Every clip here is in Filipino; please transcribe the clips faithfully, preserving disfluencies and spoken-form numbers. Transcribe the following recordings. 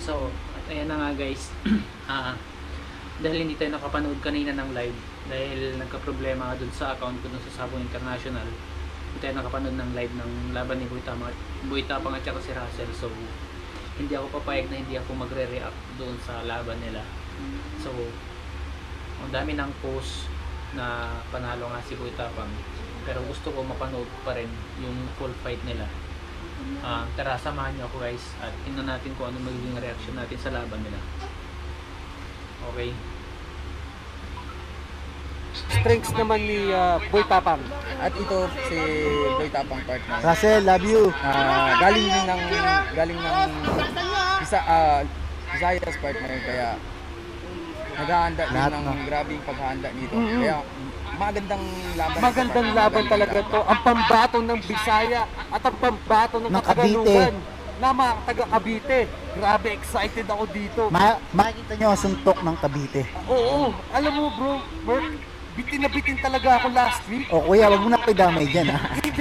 So, ayan na nga guys. ah, dahil hindi tayo nakapanood kanina ng live, dahil nagka-problema nga dun sa account ko dun sa Sabong International, hindi tayo nakapanood ng live ng laban ni Boytapang at saka si Russell. So, hindi ako papayag na hindi ako magre-react doon sa laban nila. So, ang dami ng post na panalo nga si Boytapang, pero gusto ko mapanood pa rin yung full fight nila. Uh, tara, samahan niyo ako guys at tingnan natin kung ano magiging reaction natin sa laban nila. Okay. Strengths naman ni uh, Boytapang. At ito si Boytapang partner. Russell, love you. Uh, galing din ng galing ng isa uh, Visayas partner, kaya naghahanda din Lahat ng na. grabing paghahanda nito. Mm-hmm. Kaya magandang laban. Magandang laban talaga to. Ang pambato ng Bisaya at ang pambato ng Ng Kagalugan na mga taga Cavite. Grabe, excited ako dito. Ma makikita nyo ang suntok ng Cavite. Oo, alam mo bro, Bert, bitin na bitin talaga ako last week. O kuya, wag mo na pidamay dyan ha. Hindi.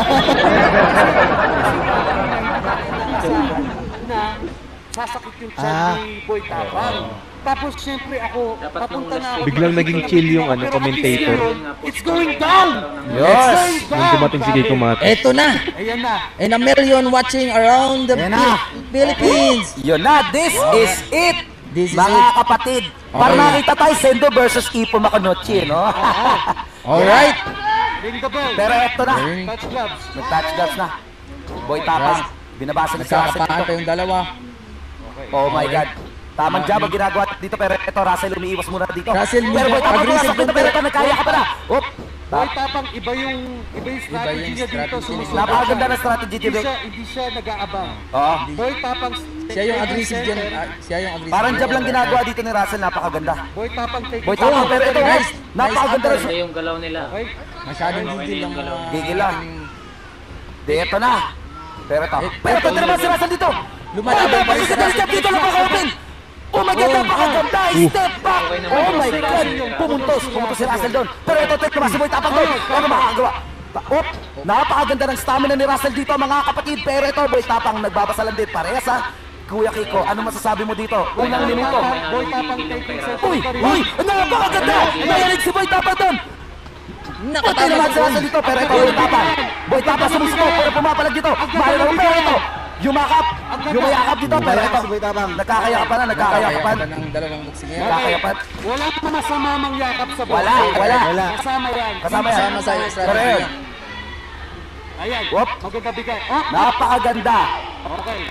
na sasakit yung chan Ah. ni Boytapang. Tapos syempre ako, Dapat papunta nung na ako. Biglang naging chill yung ano, Pero commentator. It's going down! Yes! It's going down! Nung dumating si Kiko Mata. Eto na! Ayan na. And a million watching around the Ayan na. Philippines. Yun na, this is it! This is Mga it. kapatid, para Okay. makita tayo Sendo versus Ipo Maconochi, no? Alright! Ring the bell. Pero eto na, Touch gloves. nag-touch gloves na. Boytapang, binabasa ni sa Russell Nagkakapaan pa dito. yung dalawa. Oh my God. Tamang job ang ginagawa dito, pero eto, Russell, umiiwas muna dito. Russell, pero medyo Boytapang aggressive pumasok dito, dun, pero pero- ito, nagkaya ka pa na. Op! Boytapang iba yung iba yung strategy yung niya dito. strategy. Sumusunod Napakaganda siya. ng strategy Hindi dito. siya, hindi siya nag-aabang. Oo. Boytapang Siya yung aggressive dyan. ah, Siya yung aggressive. Parang job lang ginagawa dito ni Russell, napakaganda. Boytapang take Boytapang, pero ito, Nice. guys, napakaganda Nice rin. Ito yung galaw nila. Okay. Masyadong Okay na gigil yung ang galaw. mga- Gigil lang. Di, eto na. Pero ito. Eh, Pero ito, ito naman si Russell dito. Lumalaban Oh, pa rin si napakaganda Russell. dito, napaka-open. Oh my God, napakaganda. Step back. Okay naman Oh yung my si God. Russell. Pumuntos. Pumuntos si Russell doon. Pero ito, ito, naman si Boytapang doon. Ano makakagawa? Op, napakaganda ng stamina ni Russell dito, mga kapatid. Pero ito, Boytapang nagbabasalan din. Parehas ha. Kuya Kiko, ano masasabi mo dito? Unang minuto. Boytapang taking set. Uy, uy, napakaganda. Nayalig si Boytapang doon. Pati naman si Russell dito, pero ito, Boytapang. Boytapang sumusunod, pero pumapalag dito. Mahal na pero ito. Yumakap, yumayakap dito, pero ito. Si Boytapang. Nagkakayakan pa na, nagkakayakan. Kaya ng dalawang boxing yan. Nagkakayakan. Wala pa masama mangyakap sa boy. Wala, wala. Wala. Kasama yan. Kasama yan. Kasama sa strategy Pero yun, yan. Ayan. Whoop. Maganda bigay. Oh, napakaganda. okay.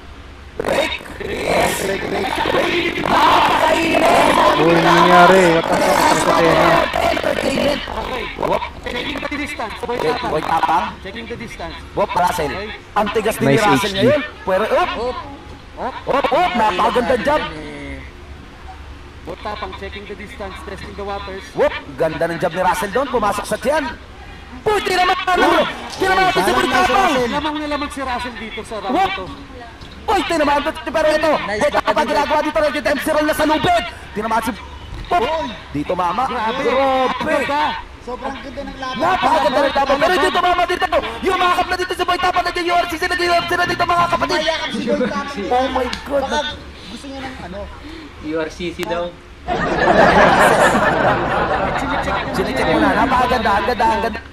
Uy, ano nangyari? What the fuck? Ano sa tena? Entertainment. Okay. Whoop, Checking the distance. boy, Boytapang. boy tapang. Checking the distance. Whoop, Russell. Ang tigas din ni Nice Russell H D. ngayon. Pero, up, Op. up, up, napakaganda job. Eh, Boytapang checking the distance, testing the waters. Whoop, ganda ng job ni Russell doon. Pumasok sa tiyan. Uy, tinamaan mo. Tinamaan natin si Boytapang. Lamang na lamang si Russell dito sa round Whoop. na to. Uy, tinamaan natin. Pero ito, Nice ito kapag body. ginagawa dito rin, M C roll na sa lubid. Tinamaan si... Whoop. Dito, mama. Grabe. Grabe. Ganda. Sobrang ganda ng laban. Napakaganda ng tapang. Pero dito, mama, dito. Yumakap na dito si Boytapang. Nag-U R C C, nag-U R C na dito, mga kapatid. Mayakap si Boytapang. Oh my God. Baka gusto niya ng ano. U R C C daw. Sinicheck mo na. Napakaganda. Ang ganda, ang ganda.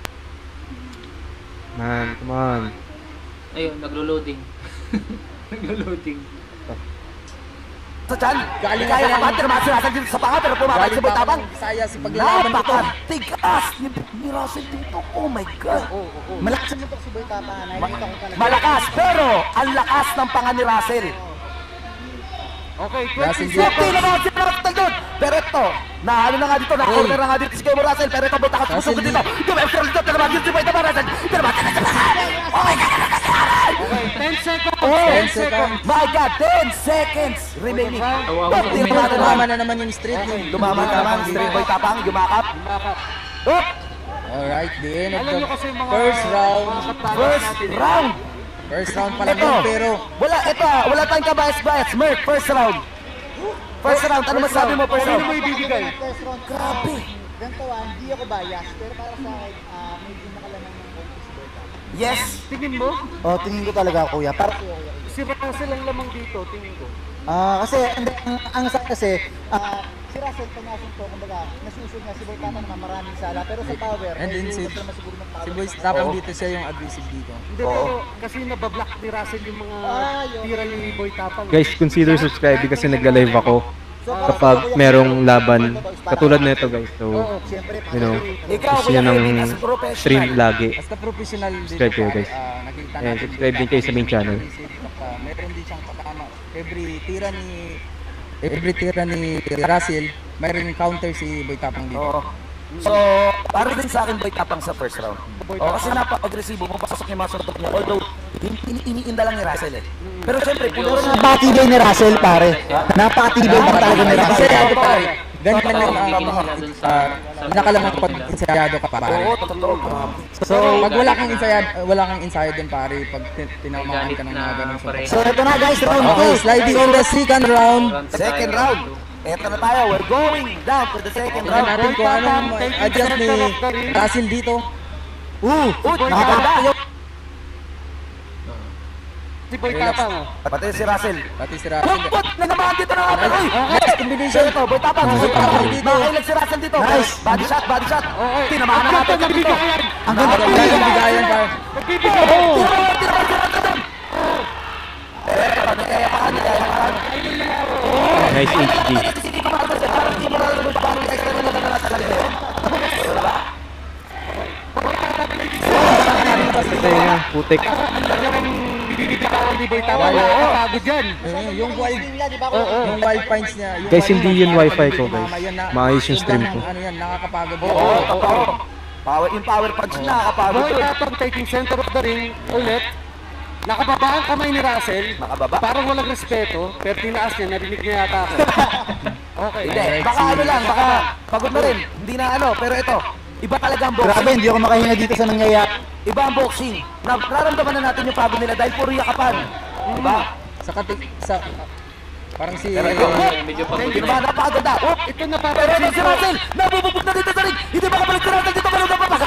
Man, come on. Ayun, naglo-loading. Naglo-loading. Sa tiyan. Galing Kaya ako ka ba? ng- Tinamaan si Russell dito sa panga, pero pumapalik Galing si pa ako Boytapang. ng Visayas sa paglalaban nito. Napakatigas ni, ni Russell dito. Oh my God. Malakas ang mutok si Boytapang. Nakikita ko talaga. Malakas, pero ang lakas ng panga ni Russell. Okay, Russell twenty J. Safety seconds. naman si Russell doon. Pero ito, nahalo na nga dito, na-corner na nga dito si Kemo Russell. Pero ito, Boytapang Russell sumusugod Lee. dito. Dumepsel dito, tinamaan dito si Boytapang Russell. Tinamaan dito. Oh my God. Okay, ten seconds. Oh, ten seconds. My God, ten seconds remaining. Kawawa. Oh, tinamaan na Tumama naman. na naman yung street. Yung Dumama na naman, straight Boytapang, yumakap. Bakap. Oh, Alright, the end of Alam the nyo kasi mga first round. mga kapatid first natin. round. First round pa lang Ito, yun, pero wala, ito, ah, wala tayong kabayas-bayas. Merk, first round. First round, ano masabi mo first Sino round? mo ibibigay? First round. Grabe. Ganito ah, hindi ako bias. Pero para sa akin, ah, medyo nakalamang ng konti si Boytapang. Yes. Tingin mo? Oh, tingin ko talaga kuya. Para si Russell ang lamang dito, tingin ko. Ah, kasi ang, ang, ang sa kasi ah, si Russell panasin to, kumbaga, nasusod na si Boy Tapang naman maraming sala, pero sa power, And then si, naman siguro ng power. si Boy Tapang dito siya yung aggressive dito. Hindi, pero kasi nabablock ni Russell yung mga Ah, yun. tira ni Boy Tapang. Guys, consider subscribing kasi nagla-live ako kapag merong laban katulad nito guys. So, you know, Ikaw, gusto nyo ng as professional. stream lagi. Basta professional dito. Subscribe kayo, pare, guys. ah, nakikita And natin subscribe dito din kayo sa main na channel. ah, meron din siyang patama. Every tira ni every tira ni Russell, mayroong counter si Boy Tapang dito. Oo. So, para din sa akin Boy Tapang sa first round. O kasi napaka-agresibo mo, pasasok yung mga suntok niya. Although, ini- iniinda lang ni Russell eh. Pero syempre, Pero puno na napakatibay ni Russell, pare. Napakatibay pa talaga ni Kasi Russell. ano pare, ganyan lang ang Dun sa- uh, nakalamang pag ensayado ka pa Oo, pare. totoo. So, pag wala kang ensayado, wala kang ensayado dun pare, pag tin- tinamaan ka ng mga ganun sa So ito na guys, round Okay, two. sliding on the second round. Second round. Eto na tayo, we're going down to the second Tingnan round. natin kung anong adjust ni Russell dito. Uh, Nakakanda. Si Boy Tapang. oh. Pati si Russell. Pati si Russell. Put! Nanamaan dito na nga. Uy! Nice combination. Ito, Boy Tapang. Boy Tapang. Nakailag si Russell dito. Nice. Body shot, body shot. Tinamaan na natin dito. Nagbibigayan. ang ganda Ang ganda ng bigayan pare. Nagbibigayan. Tinamaan, tinamaan, tinamaan. Nice H D. Ito yun nga, putik. Hindi Boy Tapang. Nakakapagod yan. Eh, yung wild yung wild finds niya. Yung Guys, wild hindi finds yun niya, wifi ko, tumama guys. yun na- Maayos yung stream sobrang, ko. Ano yan, nakakapagod. Oo, totoo. Power in power punch na, nakapagod Boy yun. Tapang taking center of the ring ulit. Nakababa ang kamay ni Russell. Nakababa. Parang walang respeto, pero tinaas niya, narinig niya yata ako. Okay. Hindi, baka ano lang, baka pagod na rin. Hindi na ano, pero ito, iba talaga ang boxing. Grabe, hindi ako makahinga dito sa nangyayari. Iba ang boxing. Na, nararamdaman na natin yung pagod nila dahil puro yakapan. Diba? Sa katik, sa, parang si, Pero ito, Medyo pagod diba, na. napakagod na. Oh, Ito pero napapansin ito si ko. Russell, nabububog na dito sa ring. Hindi makabalik si Russell dito, pero napapag.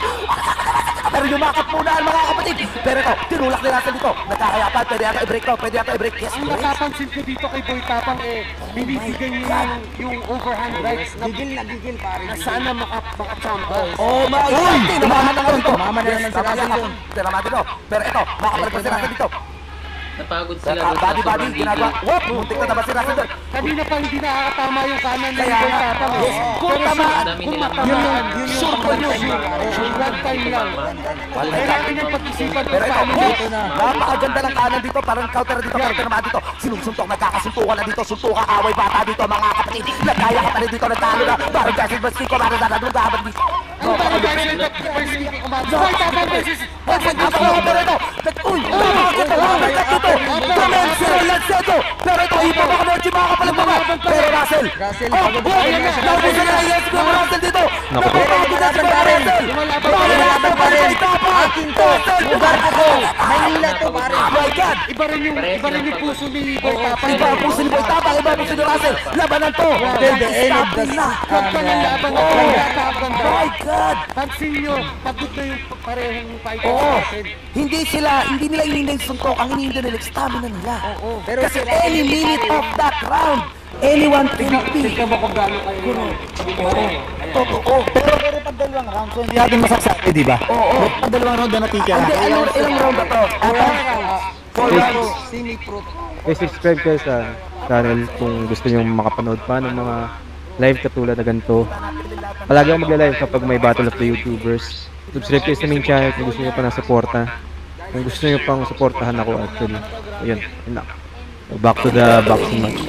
Pero yumakap muna ang mga kapatid. Pero ito, tinulak ni Russell dito. Nagkakayapan, pwede yata i-break to, pwede yata i-break. Yes, Ang break. napapansin ko dito kay Boy Tapang eh, binibigay niya yung, yung overhand rights na, gigil na gigil pare. na sana maka, makachamba. Oh my God! Tinamaan na nga rin to. Tumama na naman si Russell yun. Tinamaan dito. Pero ito, makabalik pa si Russell dito. Napagod sila Body doon sa body, sobrang ginagawa. gigil. Whoop! Muntik na naman si Russell doon. Kanina pa hindi nakakatama yung kanan ni Kaya Boy nga. Tapang. eh. Yes. Kung Pero tamaan, kung dami nilang- matamaan, yun yung sure ko yun. pang- One time lang. Kailangan niyang pag-isipan Pero kung ito, paano whoop! dito na. Napakaganda ng kanan dito. Parang counter na dito. Pero tinamaan dito. Sinusuntok, nagkakasuntukan na dito. Suntukan, away bata dito, mga kapatid. Nagkaya ka pa rin dito, nagtalo na. Parang Jason Bastico, parang nananong gaban dito. Ang bagay guys, ito, first week ko kumain. Boy Tapang versus Pero ito, uy! Napakaganda dito. Dimension Lanceto. Pero ito, iba baka medyo makakapalag mga. Pero Russell. Russell, Oh, pagod oh, na ayan rin na. siya. Tapos na na, yes, go Russell dito. Naku po. Napakaganda si Russell. Lumalaban pa rin. Akin to. Lugar ko to. Maynila to pare. Oh my God. iba rin yung iba rin yung puso ni Boy Tapang. Iba ang puso ni Boy Tapang, iba ang puso ni Russell. Labanan to. Then the end of the na. Ganda ng laban ng Oh Boy Tapang. my God. Pansin nyo, pagod na yung parehong fighters Oo. natin. Hindi sila, hindi nila inindi yung suntok. Ang inindi nila, stamina nila. Pero Kasi any minute of that round, anyone can be. Tignan mo kung gaano kayo. Totoo. Pero pero pag dalawang round, so hindi natin masasabi, di ba? Oo. Pero pag dalawang round na natitira. Hindi, ano, ilang round ba to? four rounds. Semi-pro. Guys, subscribe kayo sa channel kung gusto nyo makapanood pa ng mga live katulad na ganito. Palagi ako magla-live kapag may Battle of the YouTubers. Subscribe kayo sa main channel kung gusto nyo pa ng suporta. Kung gusto nyo pang suportahan ako actually. Ayun, yun lang. Back to the boxing match.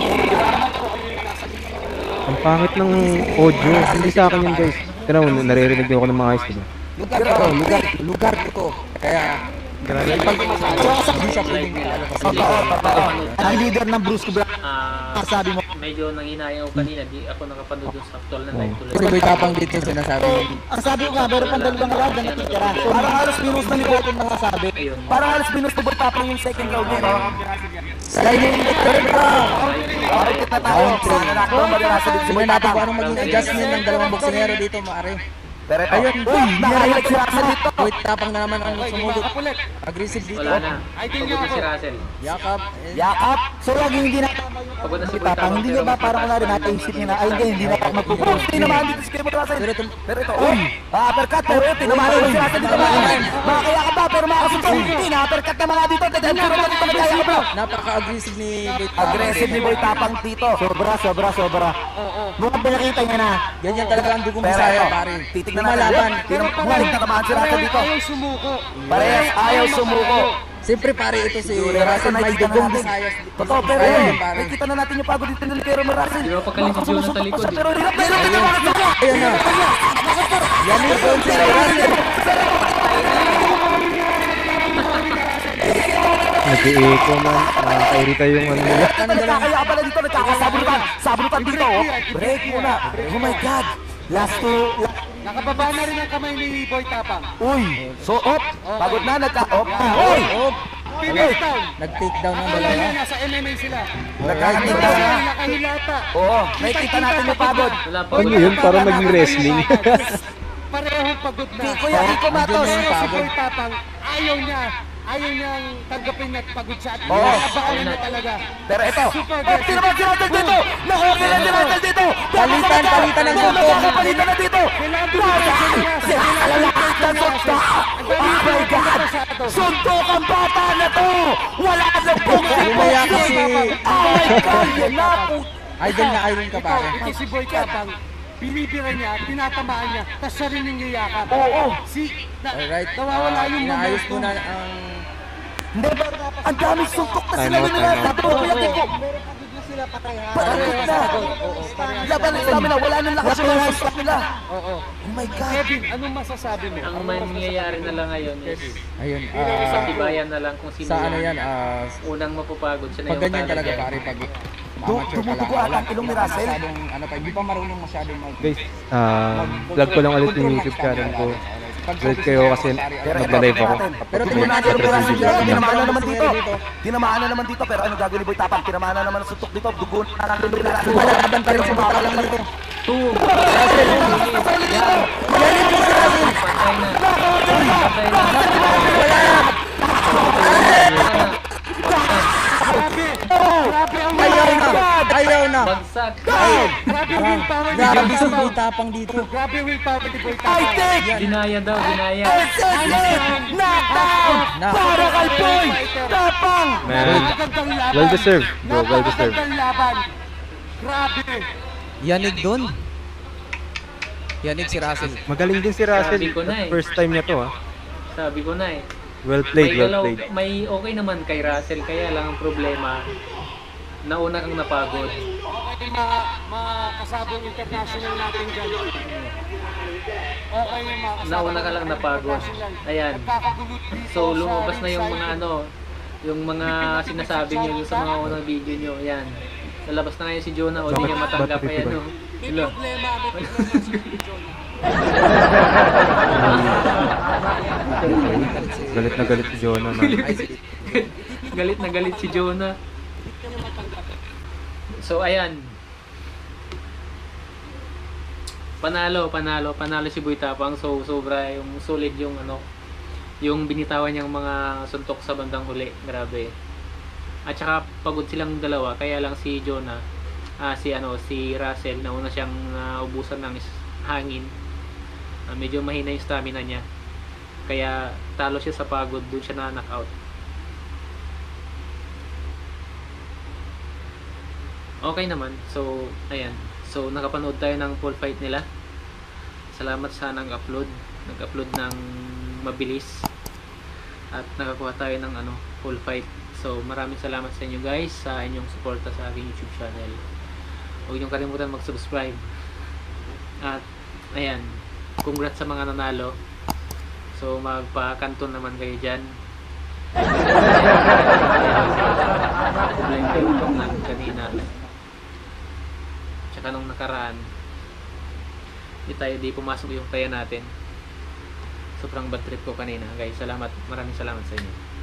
Ang pangit ng audio. Hindi sa akin yun guys. Tinaw, naririnig din ako ng mga ayos, diba? Lugar ko to. Lugar, lugar ko to. Kaya, pag hindi siya pwedeng lalabas. Ang leader ng Bruce Cobra, Ah, sabi mo, medyo nanginayang ako kanina, di ako nakapanood dun sa actual na live tuloy. Si Boy Tapang dito sinasabi. ang sabi ko nga, meron pang dalawang round na natitira. So, Parang halos binus na ni Boy. natin masasabi. Ayun. Parang halos binus ni Boy Tapang yung second round niya, no? Sliding in the third round. Okay, kita tayo. Sana nakakita mo rin nasa dito si Boy Tingnan natin kung Tapang. anong maging adjustment ng dalawang boksingero dito, maari. Pero ito, Ayun. uy, nakahilag si Russell dito. Boy Tapang na naman ang sumugod. Aggressive dito. Wala na. Pagod na si Russell. Yakap. eh, Yakap. So laging hindi natama yung Pagod na si Boy Boy Tapang. Hindi niya ba parang kunwari naisip niya na, ay hindi, hindi na ako magpupush. Hindi naman dito si Kevin Russell. Pero tum- Pero ito, uy, ah, uppercut, pero ito, tinamaan naman si Russell dito. Makakayakap ba, pero makakasuntong. Hindi, na-uppercut na mga dito. Tadaan pero na dito, nagkayakap ba? Napaka-aggressive ni Boy Tapang. Aggressive ni Boy Tapang dito. Sobra, sobra, sobra. Mukhang pinakita niya na. Ganyan talaga ang dugong Pero Bisaya, ito, pare. titignan natin. Lumalaban. Tingnan- Bumalik na naman si Russell dito. Ayaw sumuko. Parehas ayaw sumuko. Siyempre pare, ito si Pero Russell may nakikita dugong natin. Bisayas. Totoo, pero Ayun, yun, pare. nakikita na natin yung pagod dito ni Pero Russell. Di ba pagkaling si Jonah sa likod, eh. Pero hirap na hirap na hirap na hirap. Ayun na. Yan yung doon si Russell. Nag-i-echo man. Nakakairita yung ano nila. Nagkakaya pala dito, nagkakasabunutan. Sabunutan dito, oh. Break muna. Oh my God. Last two. Nakababa na rin ang kamay ni Boy Tapang. Uy. So, op. Pagod na, nagka, op. Uy. Oh, Finish down. nag-take down ng Akala dalawa. niya nasa M M A sila. Nagkakatingin Wala, na. nakahilata. Oo. Nakikita natin yung pagod. Wala pa. Ano yun? Parang naging wrestling. Parehong pagod na. Di, Kuya Kiko Matos. Pero si Boy Tapang, ayaw niya. Ayaw niyang tanggapin at pagod siya. At Oo. inabangan niya talaga. Pero ito. Super Oh, tinaman si Russell dito. Nakukila si Russell dito. Palitan, palitan ng suntok. Palitan na dito. Si Russell ng suntok. Oh my God. Suntok ang bata na to. Wala na pong Lumaya kasi. Oh my God. Yan na po. Idol na idol ka pare. Ito si Boy Tapang, binibira niya, tinatamaan niya, tapos siya rin yung yayakap. Oo. Si, na, Alright. nawawala yung Inaayos momentum. muna ang Hindi, pero dapat. Ang daming suntok na Time sila out, yun time nila. out. Sabi ko, Kuya Kiko. Meron pagod na sila pareha. Pagod na. Laban ng stamina. Wala nang lakas yung suntok nila. Oo. Oh my God. Kevin, anong masasabi mo? Ang mangyayari na lang ngayon is ayun. sa ah, tibayan na lang kung sino sa ano yung yan, ah, unang mapapagod siya na pag yung ganyan talaga talaga. pare, pag Du- amateur pa lang. dumudugo ata ang ilong ni wala Russell. masyadong, ano pa, hindi pa marunong masyadong mag... Guys, ah, vlog ko lang ulit yung YouTube channel ko. Ulit kayo kasi nagla-live ako. Pero May tingnan natin yung Patrick Russell video dito. naman. Tinamaan na naman dito. Tinamaan na naman dito. Pero ano gagawin ni Boy Tapang? Tinamaan na naman ang suntok dito. Dugo na lang yung Russell. Lumalaban pa rin si Baka lang dito. Two! Russell, yan yung si Russell. Patay na. Patay na. Ayaw na, ayaw na. Bagsak! Grabe yung willpower ni Grabe Boy si Tapang. Boy Tapang dito. Grabe yung willpower ni Boy I Tapang. think Dinaya daw, dinaya. S S F knockdown para kay Boy Tapang. Man, Napakagandang laban. well deserved. Bro, well deserved. Napakagandang laban. Grabe. Yanig doon. Yanig si Russell. Magaling din si Russell. Sabi ko na eh. First time niya to ah. Sabi ko na eh. Well May, played, well galaw, played. may okay naman kay Russell, kaya lang ang problema, nauna kang napagod. Okay, mga, mga kasabong international natin dyan. Okay yung mga kasabong Nauna ka lang napagod. international. Ayan. Nagkakagulo dito So sa lumabas na yung mga ringside. ano, yung mga sinasabi niyo yung sa mga unang video niyo. Ayan. Lalabas na ngayon si Jonah o di niya matanggap. Bakit- Ayan bakit o. May Hello. problema, may problema si John. Galit na galit si Jonah man. Galit na galit si Jonah. So ayan. Panalo, panalo, panalo si Boy Tapang. So sobra yung solid yung ano, yung binitawan niyang mga suntok sa bandang huli. Grabe. At saka pagod silang dalawa, kaya lang si Jonah, ah si ano, si Russell nauna siyang uh, ubusan ng is- hangin. Ah, medyo mahina yung stamina niya. Kaya talo siya sa pagod, doon siya na knockout. Okay naman. So, ayan. So, nakapanood tayo ng full fight nila. Salamat sa nag-upload. Nag-upload ng mabilis. At nakakuha tayo ng ano, full fight. So, maraming salamat sa inyo guys sa inyong suporta sa aking YouTube channel. Huwag niyong kalimutan mag-subscribe. At, ayan. Congrats sa mga nanalo. So, magpa-kanton naman kayo dyan. Problema yung pag kanina. Tsaka nung nakaraan, di tayo di pumasok yung kaya natin. Sobrang bad trip ko kanina. Guys, salamat. Maraming salamat sa inyo.